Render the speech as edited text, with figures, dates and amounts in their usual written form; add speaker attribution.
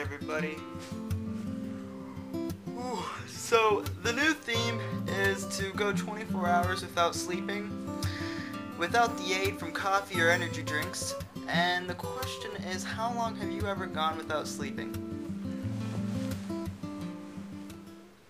Speaker 1: everybody. So the new theme is to go 24 hours without sleeping, without the aid from coffee or energy drinks. And the question is, how long have you ever gone without sleeping?